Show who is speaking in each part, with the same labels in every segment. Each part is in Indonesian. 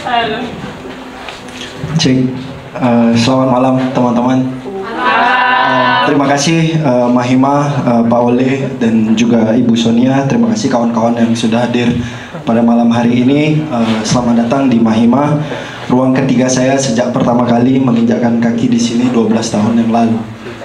Speaker 1: Halo.
Speaker 2: Cek. Selamat malam teman-teman. Terima kasih Mahima, Pak Ole, dan juga Ibu Sonia. Terima kasih kawan-kawan yang sudah hadir pada malam hari ini. Selamat datang di Mahima, ruang ketiga saya sejak pertama kali menginjakkan kaki di sini 12 tahun yang lalu.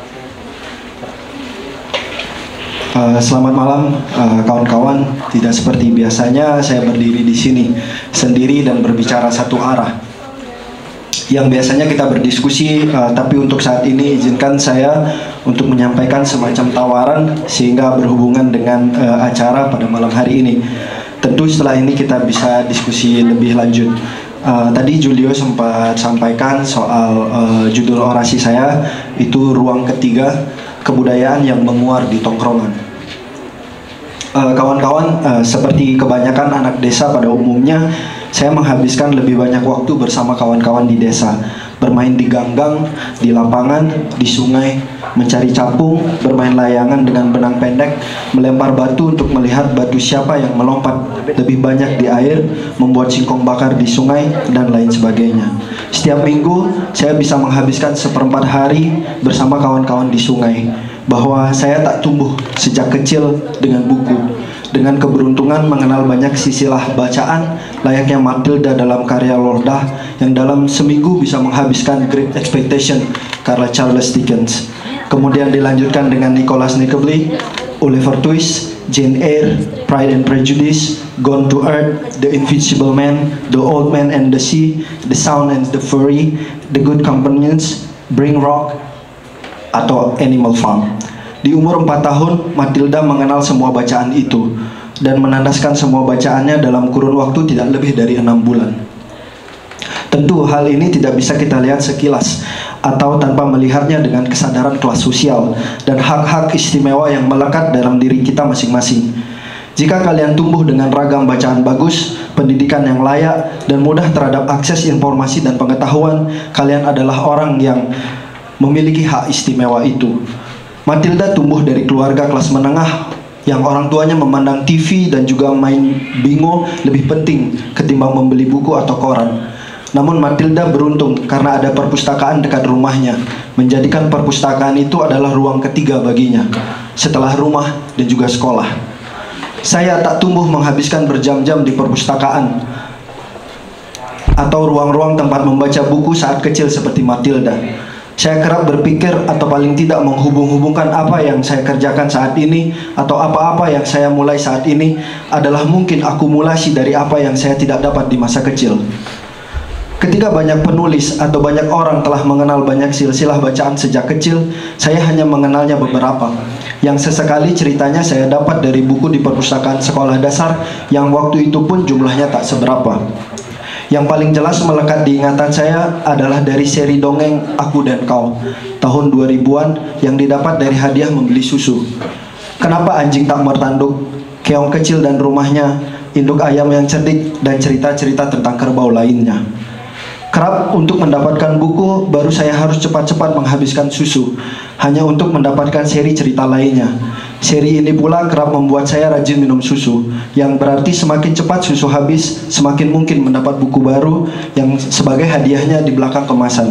Speaker 2: Selamat malam kawan-kawan. Tidak seperti biasanya saya berdiri di sini sendiri dan berbicara satu arah. Yang biasanya kita berdiskusi, tapi untuk saat ini izinkan saya untuk menyampaikan semacam tawaran sehingga berhubungan dengan acara pada malam hari ini. Tentu setelah ini kita bisa diskusi lebih lanjut. Tadi Julio sempat sampaikan soal judul orasi saya, itu ruang ketiga, kebudayaan yang menguar di tongkrongan. Kawan-kawan, seperti kebanyakan anak desa pada umumnya, saya menghabiskan lebih banyak waktu bersama kawan-kawan di desa, bermain di ganggang, di lapangan, di sungai, mencari capung, bermain layangan dengan benang pendek, melempar batu untuk melihat batu siapa yang melompat lebih banyak di air, membuat singkong bakar di sungai, dan lain sebagainya. Setiap minggu, saya bisa menghabiskan seperempat hari bersama kawan-kawan di sungai. Bahwa saya tak tumbuh sejak kecil dengan buku, dengan keberuntungan mengenal banyak sisilah bacaan layaknya Matilda dalam karya Lorda yang dalam seminggu bisa menghabiskan Great Expectation karya Charles Dickens. Kemudian dilanjutkan dengan Nicholas Nickleby, Oliver Twist, Jane Eyre, Pride and Prejudice, Gone to Earth, The Invisible Man, The Old Man and the Sea, The Sound and the Fury, The Good Companions, Bring Rock, atau Animal Farm. Di umur 4 tahun, Matilda mengenal semua bacaan itu dan menandaskan semua bacaannya dalam kurun waktu tidak lebih dari 6 bulan. Tentu hal ini tidak bisa kita lihat sekilas atau tanpa melihatnya dengan kesadaran kelas sosial dan hak-hak istimewa yang melekat dalam diri kita masing-masing. Jika kalian tumbuh dengan ragam bacaan bagus, pendidikan yang layak, dan mudah terhadap akses informasi dan pengetahuan, kalian adalah orang yang memiliki hak istimewa itu. Matilda tumbuh dari keluarga kelas menengah yang orang tuanya memandang TV dan juga main bingo lebih penting ketimbang membeli buku atau koran. Namun Matilda beruntung karena ada perpustakaan dekat rumahnya, menjadikan perpustakaan itu adalah ruang ketiga baginya, setelah rumah dan juga sekolah. Saya tak tumbuh menghabiskan berjam-jam di perpustakaan atau ruang-ruang tempat membaca buku saat kecil seperti Matilda. Saya kerap berpikir atau paling tidak menghubung-hubungkan apa yang saya kerjakan saat ini atau apa-apa yang saya mulai saat ini adalah mungkin akumulasi dari apa yang saya tidak dapat di masa kecil. Ketika banyak penulis atau banyak orang telah mengenal banyak silsilah bacaan sejak kecil, saya hanya mengenalnya beberapa. Yang sesekali ceritanya saya dapat dari buku di perpustakaan sekolah dasar yang waktu itu pun jumlahnya tak seberapa. Yang paling jelas melekat di ingatan saya adalah dari seri dongeng Aku dan Kau tahun 2000-an yang didapat dari hadiah membeli susu. Kenapa anjing tak bertanduk, keong kecil dan rumahnya, induk ayam yang cerdik, dan cerita-cerita tentang kerbau lainnya. Kerap untuk mendapatkan buku, baru saya harus cepat-cepat menghabiskan susu hanya untuk mendapatkan seri cerita lainnya. Seri ini pula kerap membuat saya rajin minum susu, yang berarti semakin cepat susu habis, semakin mungkin mendapat buku baru yang sebagai hadiahnya di belakang kemasan.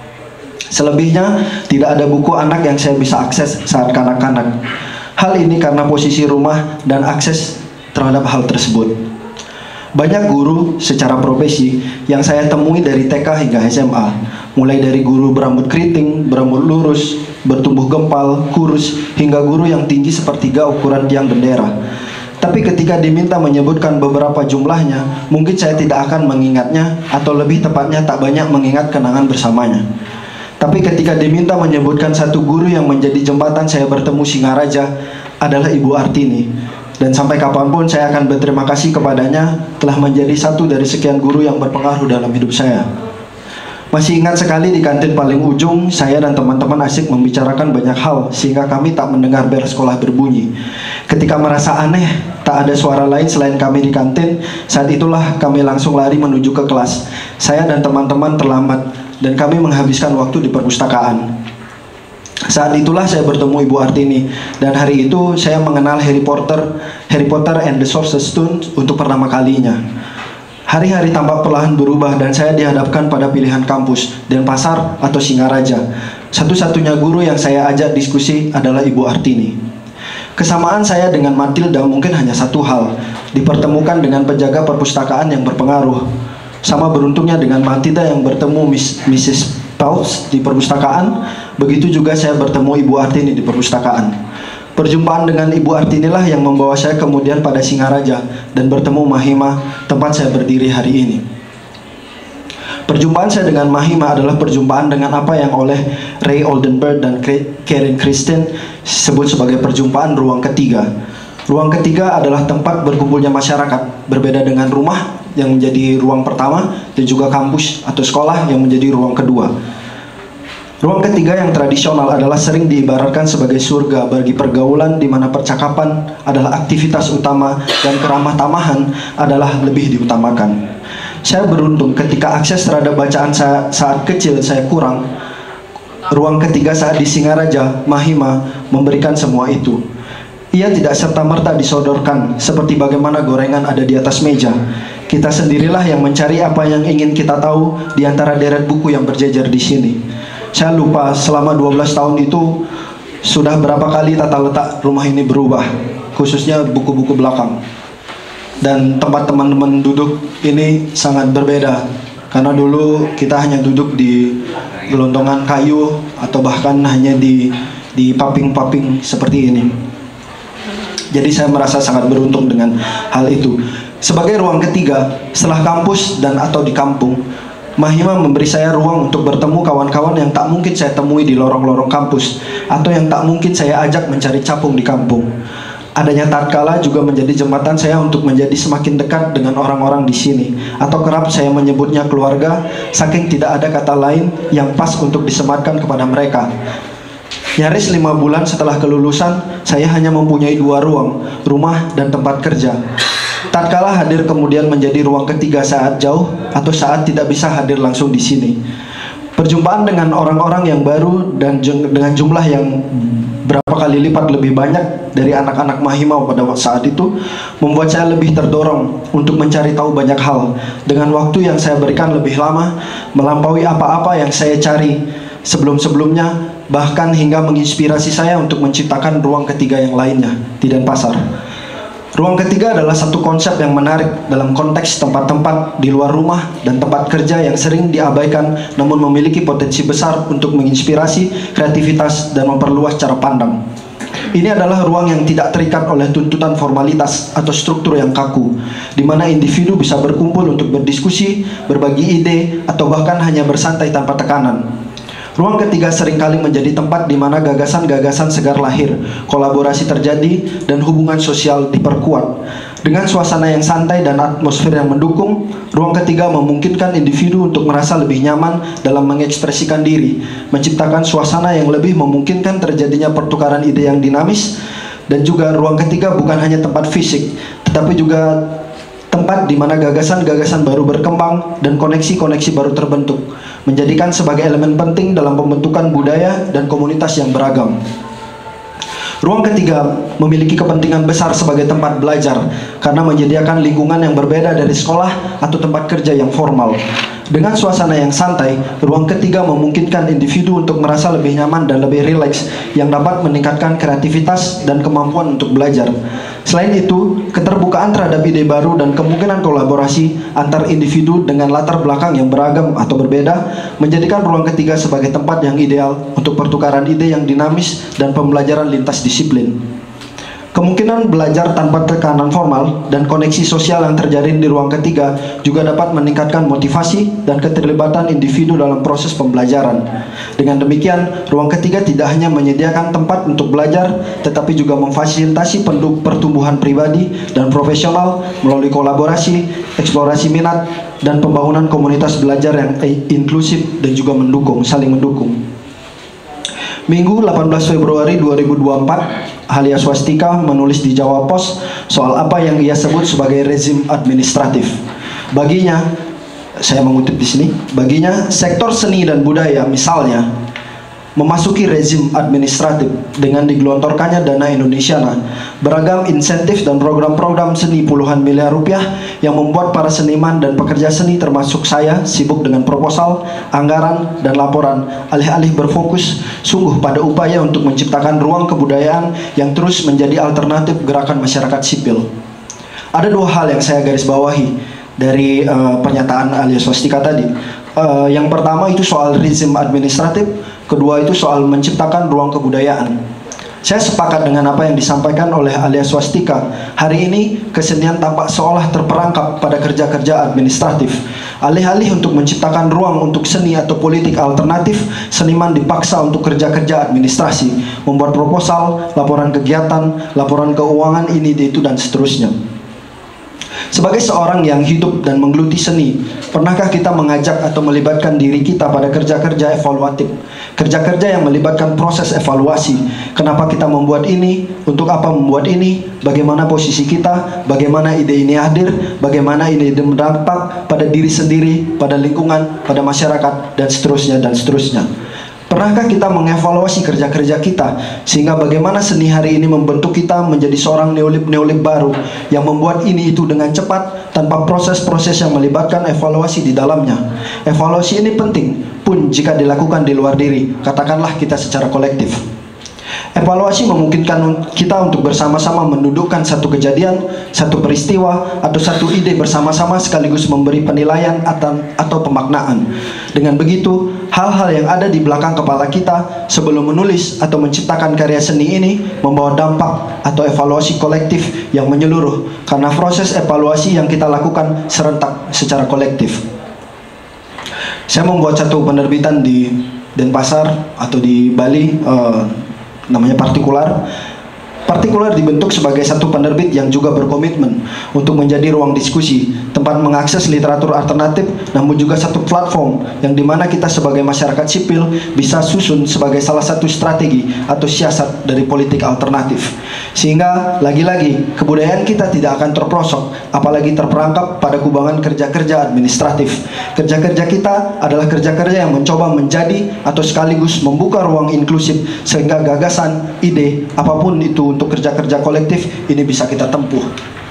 Speaker 2: Selebihnya, tidak ada buku anak yang saya bisa akses saat kanak-kanak. Hal ini karena posisi rumah dan akses terhadap hal tersebut. Banyak guru secara profesi yang saya temui dari TK hingga SMA, mulai dari guru berambut keriting, berambut lurus, bertumbuh gempal, kurus, hingga guru yang tinggi sepertiga ukuran tiang bendera. Tapi ketika diminta menyebutkan beberapa jumlahnya, mungkin saya tidak akan mengingatnya, atau lebih tepatnya tak banyak mengingat kenangan bersamanya. Tapi ketika diminta menyebutkan satu guru yang menjadi jembatan saya bertemu Singaraja, adalah Ibu Artini. Dan sampai kapanpun saya akan berterima kasih kepadanya telah menjadi satu dari sekian guru yang berpengaruh dalam hidup saya. Masih ingat sekali di kantin paling ujung, saya dan teman-teman asyik membicarakan banyak hal sehingga kami tak mendengar bel sekolah berbunyi. Ketika merasa aneh, tak ada suara lain selain kami di kantin, saat itulah kami langsung lari menuju ke kelas. Saya dan teman-teman terlambat dan kami menghabiskan waktu di perpustakaan. Saat itulah saya bertemu Ibu Artini, dan hari itu saya mengenal Harry Potter and the Sorcerer's Stone untuk pertama kalinya. Hari-hari tampak perlahan berubah dan saya dihadapkan pada pilihan kampus, Denpasar atau Singaraja. Satu-satunya guru yang saya ajak diskusi adalah Ibu Artini. Kesamaan saya dengan Matilda mungkin hanya satu hal, dipertemukan dengan penjaga perpustakaan yang berpengaruh. Sama beruntungnya dengan Matilda yang bertemu Mrs. Pauls di perpustakaan, begitu juga saya bertemu Ibu Artini di perpustakaan. Perjumpaan dengan Ibu Artini lah yang membawa saya kemudian pada Singaraja dan bertemu Mahima, tempat saya berdiri hari ini. Perjumpaan saya dengan Mahima adalah perjumpaan dengan apa yang oleh Ray Oldenburg dan Karen Christen sebut sebagai perjumpaan ruang ketiga. Ruang ketiga adalah tempat berkumpulnya masyarakat, berbeda dengan rumah yang menjadi ruang pertama dan juga kampus atau sekolah yang menjadi ruang kedua. Ruang ketiga yang tradisional adalah sering diibaratkan sebagai surga bagi pergaulan di mana percakapan adalah aktivitas utama dan keramah tamahan adalah lebih diutamakan. Saya beruntung ketika akses terhadap bacaan saat kecil saya kurang. Ruang ketiga saat di Singaraja, Mahima memberikan semua itu. Ia tidak serta-merta disodorkan seperti bagaimana gorengan ada di atas meja. Kita sendirilah yang mencari apa yang ingin kita tahu di antara deret buku yang berjejer di sini. Saya lupa selama 12 tahun itu sudah berapa kali tata letak rumah ini berubah, khususnya buku-buku belakang. Dan tempat teman-teman duduk ini sangat berbeda, karena dulu kita hanya duduk di gelondongan kayu atau bahkan hanya di paping-paping seperti ini. Jadi saya merasa sangat beruntung dengan hal itu. Sebagai ruang ketiga setelah kampus dan atau di kampung, Mahima memberi saya ruang untuk bertemu kawan-kawan yang tak mungkin saya temui di lorong-lorong kampus atau yang tak mungkin saya ajak mencari capung di kampung. Adanya tatkala juga menjadi jembatan saya untuk menjadi semakin dekat dengan orang-orang di sini, atau kerap saya menyebutnya keluarga, saking tidak ada kata lain yang pas untuk disematkan kepada mereka. Nyaris 5 bulan setelah kelulusan, saya hanya mempunyai 2 ruang, rumah dan tempat kerja. Tatkala hadir kemudian menjadi ruang ketiga saat jauh atau saat tidak bisa hadir langsung di sini. Perjumpaan dengan orang-orang yang baru dan dengan jumlah yang berapa kali lipat lebih banyak dari anak-anak Mahima pada saat itu membuat saya lebih terdorong untuk mencari tahu banyak hal. Dengan waktu yang saya berikan lebih lama, melampaui apa-apa yang saya cari sebelum-sebelumnya, bahkan hingga menginspirasi saya untuk menciptakan ruang ketiga yang lainnya di Denpasar. Ruang ketiga adalah satu konsep yang menarik dalam konteks tempat-tempat di luar rumah dan tempat kerja yang sering diabaikan namun memiliki potensi besar untuk menginspirasi kreativitas dan memperluas cara pandang. Ini adalah ruang yang tidak terikat oleh tuntutan formalitas atau struktur yang kaku, di mana individu bisa berkumpul untuk berdiskusi, berbagi ide, atau bahkan hanya bersantai tanpa tekanan. Ruang ketiga seringkali menjadi tempat di mana gagasan-gagasan segar lahir, kolaborasi terjadi, dan hubungan sosial diperkuat. Dengan suasana yang santai dan atmosfer yang mendukung, ruang ketiga memungkinkan individu untuk merasa lebih nyaman dalam mengekspresikan diri, menciptakan suasana yang lebih memungkinkan terjadinya pertukaran ide yang dinamis, dan juga ruang ketiga bukan hanya tempat fisik, tetapi juga tempat di mana gagasan-gagasan baru berkembang dan koneksi-koneksi baru terbentuk, menjadikan sebagai elemen penting dalam pembentukan budaya dan komunitas yang beragam. Ruang ketiga memiliki kepentingan besar sebagai tempat belajar karena menyediakan lingkungan yang berbeda dari sekolah atau tempat kerja yang formal. Dengan suasana yang santai, ruang ketiga memungkinkan individu untuk merasa lebih nyaman dan lebih rileks yang dapat meningkatkan kreativitas dan kemampuan untuk belajar. Selain itu, keterbukaan terhadap ide baru dan kemungkinan kolaborasi antar individu dengan latar belakang yang beragam atau berbeda menjadikan ruang ketiga sebagai tempat yang ideal untuk pertukaran ide yang dinamis dan pembelajaran lintas disiplin. Kemungkinan belajar tanpa tekanan formal dan koneksi sosial yang terjalin di ruang ketiga juga dapat meningkatkan motivasi dan keterlibatan individu dalam proses pembelajaran. Dengan demikian, ruang ketiga tidak hanya menyediakan tempat untuk belajar, tetapi juga memfasilitasi pertumbuhan pribadi dan profesional melalui kolaborasi, eksplorasi minat, dan pembangunan komunitas belajar yang inklusif dan juga saling mendukung. Minggu 18 Februari 2024, Halia Swastika menulis di Jawa Pos soal apa yang ia sebut sebagai rezim administratif. Baginya, saya mengutip di sini, baginya sektor seni dan budaya misalnya memasuki rezim administratif dengan digelontorkannya dana Indonesiana, beragam insentif dan program-program seni puluhan miliar rupiah yang membuat para seniman dan pekerja seni termasuk saya sibuk dengan proposal, anggaran, dan laporan, alih-alih berfokus sungguh pada upaya untuk menciptakan ruang kebudayaan yang terus menjadi alternatif gerakan masyarakat sipil. Ada dua hal yang saya garis bawahi dari pernyataan Alia Swastika tadi. Yang pertama itu soal rezim administratif, kedua itu soal menciptakan ruang kebudayaan. Saya sepakat dengan apa yang disampaikan oleh Alia Swastika. Hari ini kesenian tampak seolah terperangkap pada kerja-kerja administratif. Alih-alih untuk menciptakan ruang untuk seni atau politik alternatif, seniman dipaksa untuk kerja-kerja administrasi, membuat proposal, laporan kegiatan, laporan keuangan ini, itu, dan seterusnya. Sebagai seorang yang hidup dan menggeluti seni, pernahkah kita mengajak atau melibatkan diri kita pada kerja-kerja evaluatif? Kerja-kerja yang melibatkan proses evaluasi. Kenapa kita membuat ini? Untuk apa membuat ini? Bagaimana posisi kita? Bagaimana ide ini hadir? Bagaimana ide berdampak pada diri sendiri, pada lingkungan, pada masyarakat, dan seterusnya, dan seterusnya. Pernahkah kita mengevaluasi kerja-kerja kita sehingga bagaimana seni hari ini membentuk kita menjadi seorang neolib baru yang membuat ini itu dengan cepat tanpa proses-proses yang melibatkan evaluasi di dalamnya. Evaluasi ini penting pun jika dilakukan di luar diri, katakanlah kita secara kolektif. Evaluasi memungkinkan kita untuk bersama-sama mendudukkan satu kejadian, satu peristiwa, atau satu ide bersama-sama sekaligus memberi penilaian atau pemaknaan. Dengan begitu, hal-hal yang ada di belakang kepala kita sebelum menulis atau menciptakan karya seni ini membawa dampak atau evaluasi kolektif yang menyeluruh karena proses evaluasi yang kita lakukan serentak secara kolektif. Saya membuat satu penerbitan di Denpasar atau di Bali, namanya Partikular. Partikular dibentuk sebagai satu penerbit yang juga berkomitmen untuk menjadi ruang diskusi, tempat mengakses literatur alternatif, namun juga satu platform yang dimana kita sebagai masyarakat sipil bisa susun sebagai salah satu strategi atau siasat dari politik alternatif. Sehingga lagi-lagi kebudayaan kita tidak akan terprosok, apalagi terperangkap pada kubangan kerja-kerja administratif. Kerja-kerja kita adalah kerja-kerja yang mencoba menjadi atau sekaligus membuka ruang inklusif sehingga gagasan, ide, apapun itu untuk kerja-kerja kolektif ini bisa kita tempuh.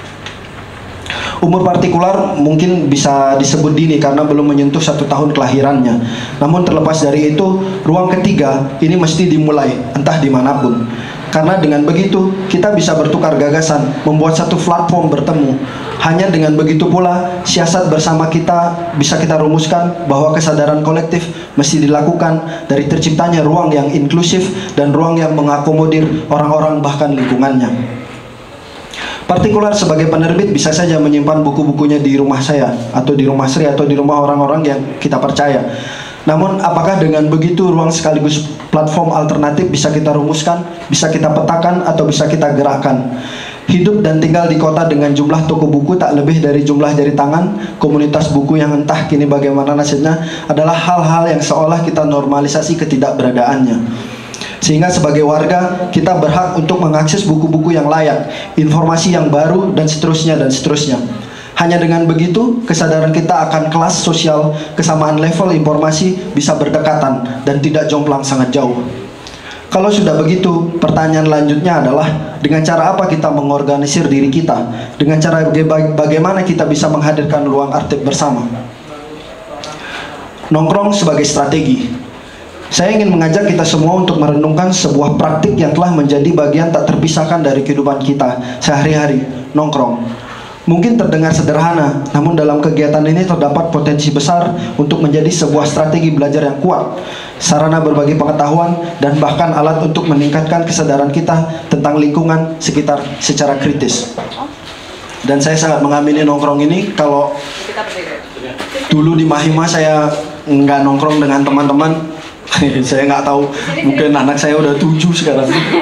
Speaker 2: Umur Partikular mungkin bisa disebut dini karena belum menyentuh 1 tahun kelahirannya. Namun terlepas dari itu, ruang ketiga ini mesti dimulai entah dimanapun. Karena dengan begitu kita bisa bertukar gagasan, membuat satu platform bertemu. Hanya dengan begitu pula siasat bersama kita bisa kita rumuskan bahwa kesadaran kolektif mesti dilakukan dari terciptanya ruang yang inklusif dan ruang yang mengakomodir orang-orang bahkan lingkungannya. Partikular sebagai penerbit bisa saja menyimpan buku-bukunya di rumah saya atau di rumah Sri atau di rumah orang-orang yang kita percaya. Namun apakah dengan begitu ruang sekaligus platform alternatif bisa kita rumuskan, bisa kita petakan, atau bisa kita gerakkan? Hidup dan tinggal di kota dengan jumlah toko buku tak lebih dari jumlah jari tangan, komunitas buku yang entah kini bagaimana nasibnya, adalah hal-hal yang seolah kita normalisasi ketidakberadaannya. Sehingga sebagai warga kita berhak untuk mengakses buku-buku yang layak, informasi yang baru, dan seterusnya dan seterusnya. Hanya dengan begitu kesadaran kita akan kelas sosial, kesamaan level informasi bisa berdekatan dan tidak jomplang sangat jauh. Kalau sudah begitu, pertanyaan lanjutnya adalah dengan cara apa kita mengorganisir diri kita? Dengan cara bagaimana kita bisa menghadirkan ruang artip bersama? Nongkrong sebagai strategi. Saya ingin mengajak kita semua untuk merenungkan sebuah praktik yang telah menjadi bagian tak terpisahkan dari kehidupan kita sehari-hari, nongkrong. Mungkin terdengar sederhana, namun dalam kegiatan ini terdapat potensi besar untuk menjadi sebuah strategi belajar yang kuat, sarana berbagi pengetahuan, dan bahkan alat untuk meningkatkan kesadaran kita tentang lingkungan sekitar secara kritis. Dan saya sangat mengamini nongkrong ini. Kalau dulu di Mahima saya nggak nongkrong dengan teman-teman, saya nggak tahu, mungkin anak saya udah 7 sekarang.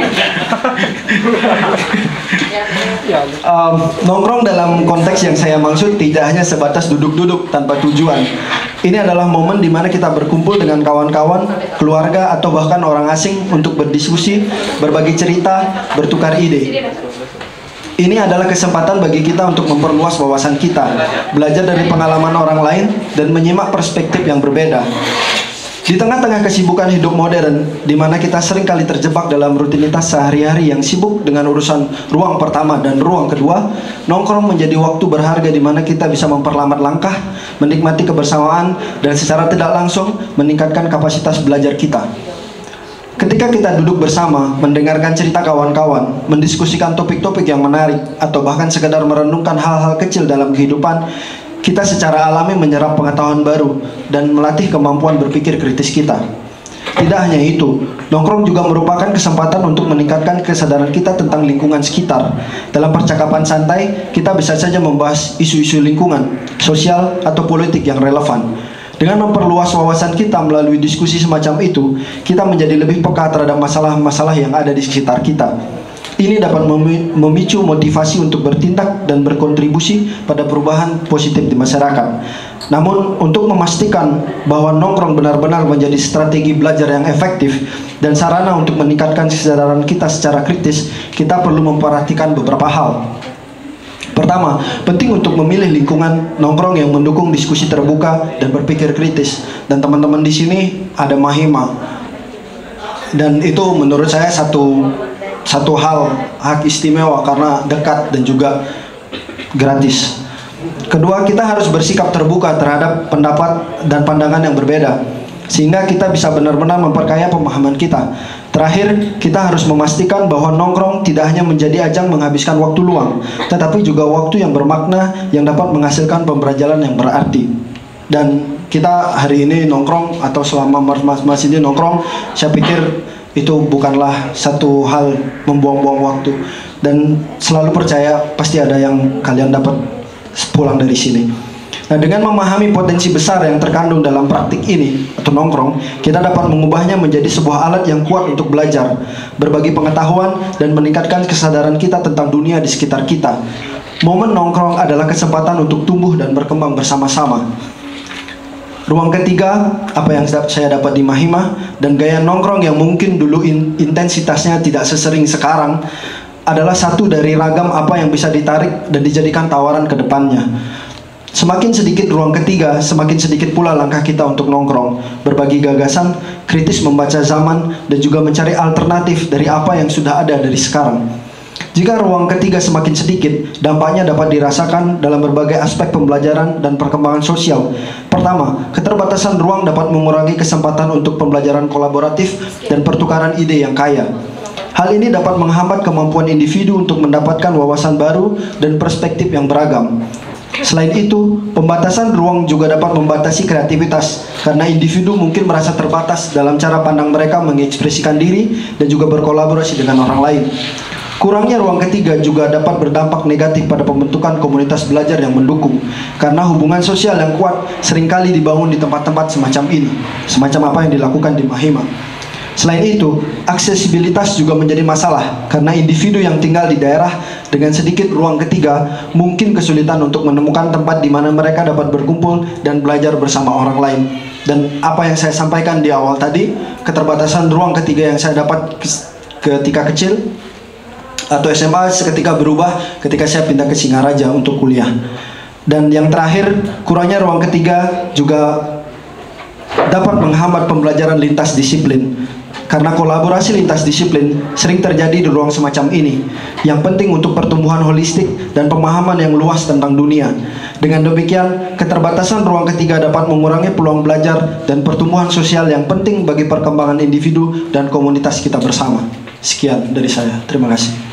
Speaker 2: Nongkrong dalam konteks yang saya maksud tidak hanya sebatas duduk-duduk tanpa tujuan. Ini adalah momen di mana kita berkumpul dengan kawan-kawan, keluarga, atau bahkan orang asing untuk berdiskusi, berbagi cerita, bertukar ide. Ini adalah kesempatan bagi kita untuk memperluas wawasan kita, belajar dari pengalaman orang lain, dan menyimak perspektif yang berbeda. Di tengah-tengah kesibukan hidup modern, di mana kita sering kali terjebak dalam rutinitas sehari-hari yang sibuk dengan urusan ruang pertama dan ruang kedua, nongkrong menjadi waktu berharga di mana kita bisa memperlambat langkah, menikmati kebersamaan, dan secara tidak langsung meningkatkan kapasitas belajar kita. Ketika kita duduk bersama, mendengarkan cerita kawan-kawan, mendiskusikan topik-topik yang menarik, atau bahkan sekedar merenungkan hal-hal kecil dalam kehidupan, kita secara alami menyerap pengetahuan baru dan melatih kemampuan berpikir kritis kita. Tidak hanya itu, nongkrong juga merupakan kesempatan untuk meningkatkan kesadaran kita tentang lingkungan sekitar. Dalam percakapan santai, kita bisa saja membahas isu-isu lingkungan, sosial, atau politik yang relevan. Dengan memperluas wawasan kita melalui diskusi semacam itu, kita menjadi lebih peka terhadap masalah-masalah yang ada di sekitar kita. Ini dapat memicu motivasi untuk bertindak dan berkontribusi pada perubahan positif di masyarakat. Namun, untuk memastikan bahwa nongkrong benar-benar menjadi strategi belajar yang efektif dan sarana untuk meningkatkan kesadaran kita secara kritis, kita perlu memperhatikan beberapa hal. Pertama, penting untuk memilih lingkungan nongkrong yang mendukung diskusi terbuka dan berpikir kritis. Dan teman-teman di sini ada Mahima. Dan itu menurut saya satu hak istimewa karena dekat dan juga gratis. Kedua, kita harus bersikap terbuka terhadap pendapat dan pandangan yang berbeda, sehingga kita bisa benar-benar memperkaya pemahaman kita. Terakhir, kita harus memastikan bahwa nongkrong tidak hanya menjadi ajang menghabiskan waktu luang, tetapi juga waktu yang bermakna yang dapat menghasilkan pembelajaran yang berarti. Dan kita hari ini nongkrong atau selama Mas ini nongkrong, saya pikir itu bukanlah satu hal membuang-buang waktu, dan selalu percaya pasti ada yang kalian dapat pulang dari sini. Nah, dengan memahami potensi besar yang terkandung dalam praktik ini atau nongkrong, kita dapat mengubahnya menjadi sebuah alat yang kuat untuk belajar, berbagi pengetahuan, dan meningkatkan kesadaran kita tentang dunia di sekitar kita. Momen nongkrong adalah kesempatan untuk tumbuh dan berkembang bersama-sama. Ruang ketiga, apa yang saya dapat di Mahima, dan gaya nongkrong yang mungkin dulu intensitasnya tidak sesering sekarang, adalah satu dari ragam apa yang bisa ditarik dan dijadikan tawaran ke depannya. Semakin sedikit ruang ketiga, semakin sedikit pula langkah kita untuk nongkrong, berbagi gagasan, kritis membaca zaman, dan juga mencari alternatif dari apa yang sudah ada dari sekarang. Jika ruang ketiga semakin sedikit, dampaknya dapat dirasakan dalam berbagai aspek pembelajaran dan perkembangan sosial. Pertama, keterbatasan ruang dapat mengurangi kesempatan untuk pembelajaran kolaboratif dan pertukaran ide yang kaya. Hal ini dapat menghambat kemampuan individu untuk mendapatkan wawasan baru dan perspektif yang beragam. Selain itu, pembatasan ruang juga dapat membatasi kreativitas, karena individu mungkin merasa terbatas dalam cara pandang mereka mengekspresikan diri dan juga berkolaborasi dengan orang lain. Kurangnya ruang ketiga juga dapat berdampak negatif pada pembentukan komunitas belajar yang mendukung, karena hubungan sosial yang kuat seringkali dibangun di tempat-tempat semacam ini, semacam apa yang dilakukan di Mahima. Selain itu, aksesibilitas juga menjadi masalah, karena individu yang tinggal di daerah dengan sedikit ruang ketiga mungkin kesulitan untuk menemukan tempat di mana mereka dapat berkumpul dan belajar bersama orang lain. Dan apa yang saya sampaikan di awal tadi, keterbatasan ruang ketiga yang saya dapat ketika kecil atau SMA seketika berubah ketika saya pindah ke Singaraja untuk kuliah. Dan yang terakhir, kurangnya ruang ketiga juga dapat menghambat pembelajaran lintas disiplin, karena kolaborasi lintas disiplin sering terjadi di ruang semacam ini, yang penting untuk pertumbuhan holistik dan pemahaman yang luas tentang dunia. Dengan demikian, keterbatasan ruang ketiga dapat mengurangi peluang belajar dan pertumbuhan sosial yang penting bagi perkembangan individu dan komunitas kita bersama. Sekian dari saya, terima kasih.